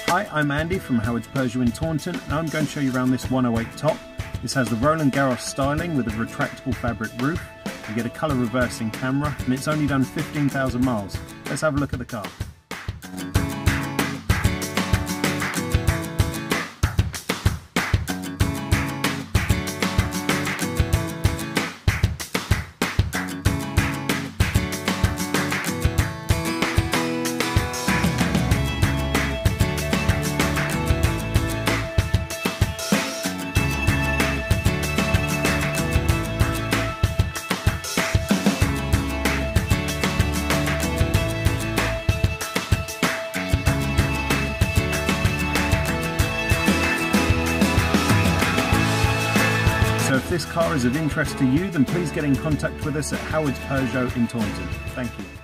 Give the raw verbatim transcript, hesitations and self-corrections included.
Hi, I'm Andy from Howard's Peugeot in Taunton, and I'm going to show you around this one oh eight top. This has the Roland Garros styling with a retractable fabric roof. You get a colour reversing camera, and it's only done fifteen thousand miles. Let's have a look at the car. So if this car is of interest to you, then please get in contact with us at Howard's Peugeot in Taunton. Thank you.